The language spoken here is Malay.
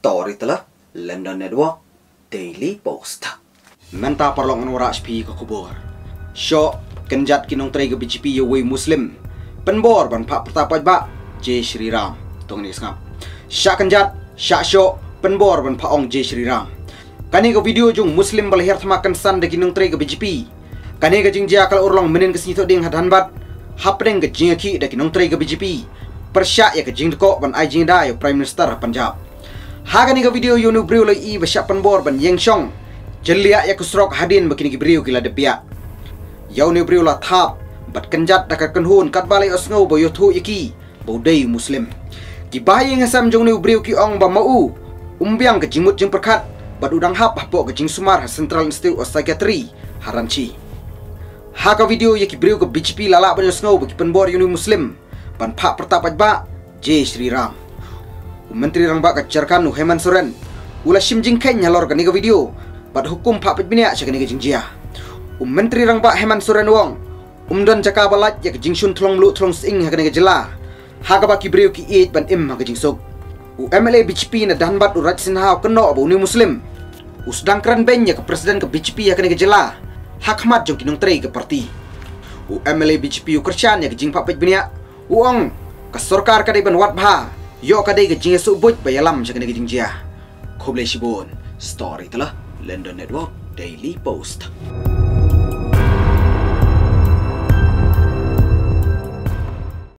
story telah London Network Daily Post. Menta perlongan warak sepi ke kubur. Shoh kynjat nongtrei ke BGP yawai Muslim. Pynbor ban phah pyrta paitbah J Shri Ram. Tong ni ngap. Syak kynjat, syak shoh, pynbor ban phah ong J Shri Ram. Kani ke video jung Muslim balahir thamakan san de nongtrei ke BGP. Kani ke jingjia kal urlong menin ke sinito ding hadanbat. Hapdeng ke jingaki de nongtrei ke BGP. Persyak ya ke jingdeko ban ai jingda ya Prime Minister Punjab. Hagani ke video yunu briu lai i basyak pynbor ban yengshong. Jelia ya kusrok hadin bakini ke briu kila depia. Yau ni briu la thap bat kynjat dak kenhun kat balai osngau bo yothu iki bodai Muslim. Ki bahai ngasam jong ni briu ki ong ba mau umbiang ke jimut jing perkat bat udang hap hapo ke jing sumar Central Institute of Psychiatry Haranchi. Haka video ya ki briu ke BGP lala ban osngau bagi pynbor yunu Muslim ban phah pyrta paitbah J Shri Ram. Menteri Rang Bak Kejarkan Heman Soren ula sim jing ken nyalor ke video bat hukum phah paitbah cak ni jingjia. Menteri Rang Bak Heman Soren wong don jaka balat ya ke jingsun thlong lu thlong sing ha ke jela ha ka ba ki briu ki it ban im ha ke jingsuk. MLA BGP na danbat urat sinha keno abo ni Muslim usdang kran ben ya ke presiden ke BGP ha ke jela hakmat jong nongtrei ke parti. MLA BGP kerjaan ya ke jing phah paitbah uang ke sarkar kadai ban wat bha yo kadai ke jing subut bayalam cak ni jingjia. Khoble shibon story telah London Network Daily Post.